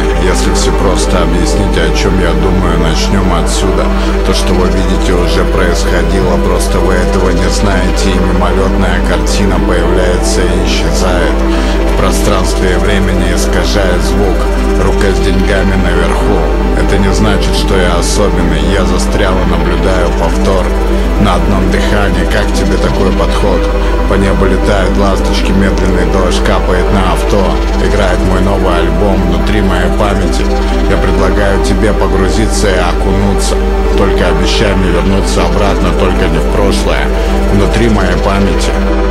Если все просто объяснить, о чем я думаю, начнем отсюда. То, что вы видите, уже происходило, просто вы этого не знаете. И мимолетная картина появляется и исчезает в пространстве и времени, искажает звук. Рука с деньгами наверху. Это не значит, что я особенный. Я застрял и наблюдаю повтор на одном дыхании. Как тебе такой подход? По небу летают ласточки, медленный дождь капает на авто. Играет мой новый альбом внутри моей памяти. Я предлагаю тебе погрузиться и окунуться. Только обещай мне вернуться обратно, только не в прошлое. Внутри моей памяти.